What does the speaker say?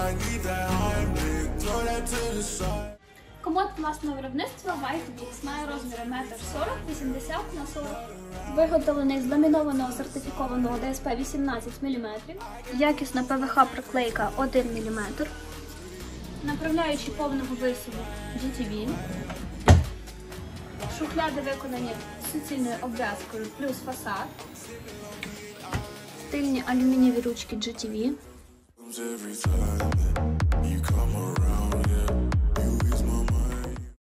Комод власного виробництва White має розміри 1,40 м, 80 на 40 м. Виготовлений з ламінованого сертифікованого ДСП 18 мм. Якісна ПВХ приклейка 1 мм. Направляючі повного висуву GTV. Шухляди виконані суцільною обв'язкою плюс фасад. Стильні алюмінієві ручки GTV. Every time that you come around, yeah.